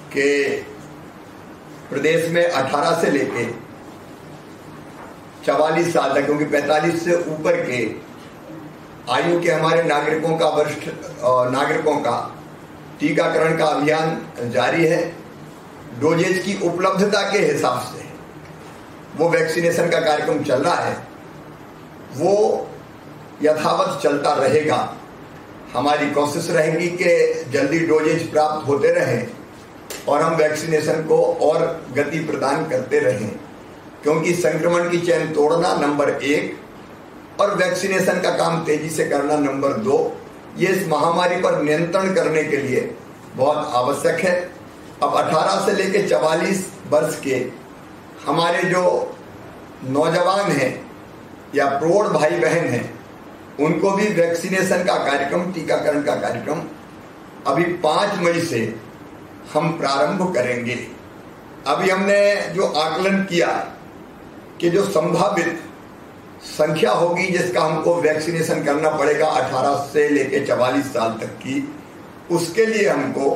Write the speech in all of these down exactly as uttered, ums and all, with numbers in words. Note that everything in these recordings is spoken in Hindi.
कि प्रदेश में अठारह से लेके चवालीस साल तक, क्योंकि पैंतालीस से ऊपर के आयु के हमारे नागरिकों का वरिष्ठ नागरिकों का टीकाकरण का अभियान जारी है। डोजेज की उपलब्धता के हिसाब से वो वैक्सीनेशन का कार्यक्रम चल रहा है, वो यथावत चलता रहेगा। हमारी कोशिश रहेगी कि जल्दी डोजेज प्राप्त होते रहें और हम वैक्सीनेशन को और गति प्रदान करते रहें, क्योंकि संक्रमण की चेन तोड़ना नंबर एक और वैक्सीनेशन का काम तेजी से करना नंबर दो, ये इस महामारी पर नियंत्रण करने के लिए बहुत आवश्यक है। अब अठारह से लेकर चवालीस वर्ष के हमारे जो नौजवान हैं या प्रौढ़ भाई बहन हैं, उनको भी वैक्सीनेशन का कार्यक्रम, टीकाकरण का कार्यक्रम अभी पाँच मई से हम प्रारंभ करेंगे। अभी हमने जो आकलन किया कि जो संभावित संख्या होगी जिसका हमको वैक्सीनेशन करना पड़ेगा अठारह से लेकर चवालीस साल तक की, उसके लिए हमको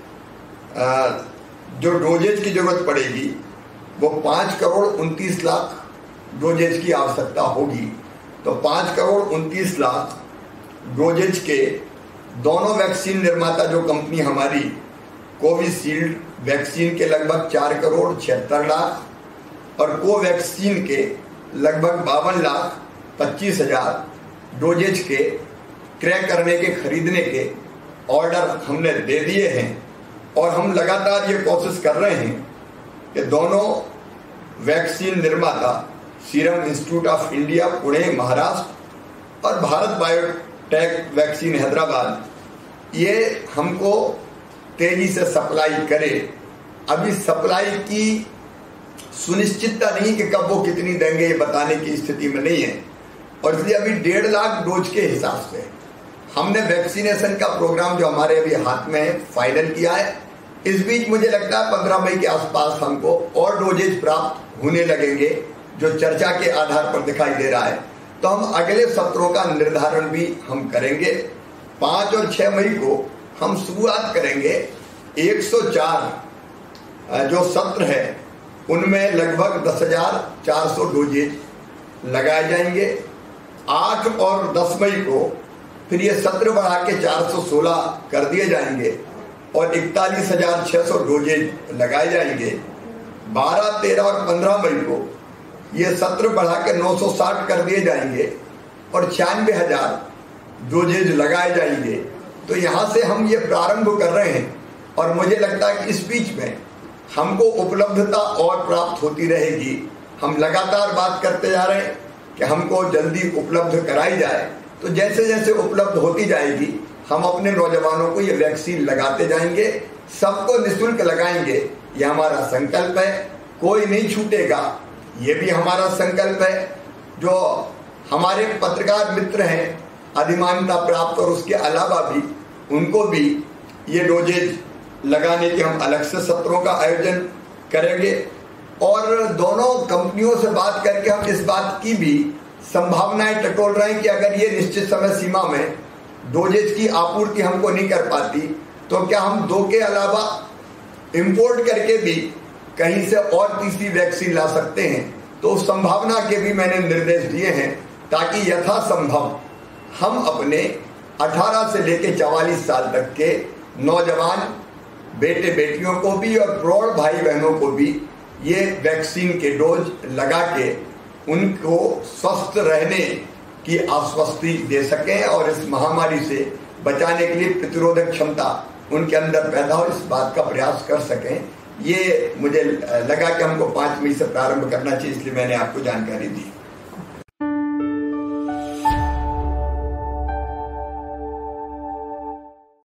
जो डोजेज की जरूरत पड़ेगी वो पाँच करोड़ उनतीस लाख डोजेज की आवश्यकता होगी। तो पाँच करोड़ उनतीस लाख डोजेज के दोनों वैक्सीन निर्माता जो कंपनी हमारी कोविशील्ड वैक्सीन के लगभग चार करोड़ छिहत्तर लाख और कोवैक्सीन के लगभग बावन लाख पच्चीस हजार डोजेज के क्रय करने के, खरीदने के ऑर्डर हमने दे दिए हैं। और हम लगातार ये कोशिश कर रहे हैं कि दोनों वैक्सीन निर्माता Serum Institute of India Pune Maharashtra और भारत बायोटेक वैक्सीन हैदराबाद, ये हमको तेजी से सप्लाई करे। अभी सप्लाई की सुनिश्चितता नहीं कि कब वो कितनी देंगे ये बताने की स्थिति में नहीं है, और इसलिए अभी डेढ़ लाख डोज के हिसाब से हमने वैक्सीनेशन का प्रोग्राम जो हमारे अभी हाथ में है फाइनल किया है। इस बीच मुझे लगता है पंद्रह मई के आसपास हमको और डोजेज प्राप्त होने लगेंगे, जो चर्चा के आधार पर दिखाई दे रहा है। तो हम अगले सत्रों का निर्धारण भी हम करेंगे। पाँच और छह मई को हम शुरुआत करेंगे। एक सौ चार जो सत्र है उनमें लगभग दस हजार चार सौ डोजेज लगाए जाएंगे। आठ और दस मई को फिर ये सत्र बढ़ा के चार सौ सोलह कर दिए जाएंगे और इकतालीस हजार छह सौ डोजेज लगाए जाएंगे। बारह, तेरह और पंद्रह मई को ये सत्र बढ़ा के नौ सौ साठ कर दिए जाएंगे और छियानवे हजार डोजेज लगाए जाएंगे। तो यहाँ से हम ये प्रारंभ कर रहे हैं और मुझे लगता है कि इस बीच में हमको उपलब्धता और प्राप्त होती रहेगी। हम लगातार बात करते जा रहे हैं कि हमको जल्दी उपलब्ध कराई जाए, तो जैसे जैसे उपलब्ध होती जाएगी हम अपने नौजवानों को ये वैक्सीन लगाते जाएंगे, सबको निःशुल्क लगाएंगे। ये हमारा संकल्प है, कोई नहीं छूटेगा, ये भी हमारा संकल्प है। जो हमारे पत्रकार मित्र हैं अधिमान्यता प्राप्त और उसके अलावा भी, उनको भी ये डोजेज लगाने के हम अलग से सत्रों का आयोजन करेंगे। और दोनों कंपनियों से बात करके हम इस बात की भी संभावनाएं टटोल रहे हैं कि अगर ये निश्चित समय सीमा में डोजेज की आपूर्ति हमको नहीं कर पाती तो क्या हम दो के अलावा इंपोर्ट करके भी कहीं से और तीसरी वैक्सीन ला सकते हैं। तो उस संभावना के भी मैंने निर्देश दिए हैं, ताकि यथासंभव हम अपने अठारह से लेकर चवालीस साल तक के नौजवान बेटे बेटियों को भी और प्रौढ़ भाई बहनों को भी ये वैक्सीन के डोज लगा के उनको स्वस्थ रहने की आश्वस्ति दे सकें और इस महामारी से बचाने के लिए प्रतिरोधक क्षमता उनके अंदर पैदा हो, इस बात का प्रयास कर सकें। ये मुझे लगा कि हमको पाँच मई से प्रारंभ करना चाहिए, इसलिए मैंने आपको जानकारी दी।